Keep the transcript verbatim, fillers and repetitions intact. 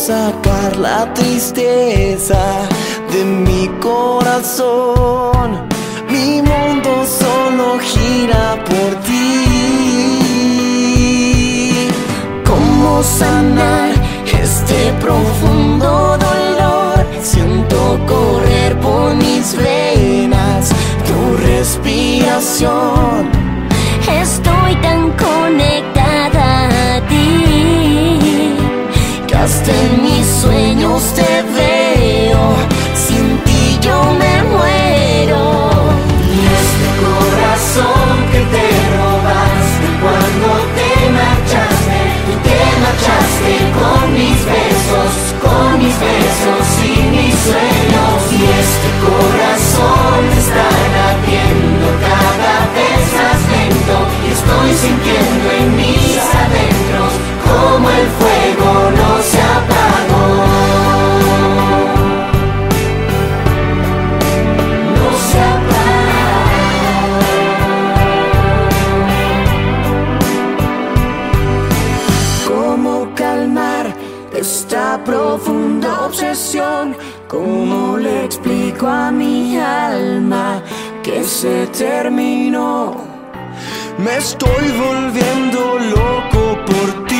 sacar la tristeza de mi corazón. Mi mundo solo gira por ti. ¿Cómo sanar este profundo dolor? Siento correr por mis venas tu respiración. Estoy tan conectada a ti que hasta en mis sueños te veo. Sin ti yo me muero. Y este corazón que te robaste cuando te marchaste, tú te marchaste con mis besos, con mis besos y mis sueños. Y este corazón está latiendo cada vez más lento, y estoy sintiendo en mis adentros como el fuego no se apagó. No se apagó. ¿Cómo calmar esta profunda obsesión? ¿Cómo le explico a mi alma que se terminó? Me estoy volviendo loco por ti.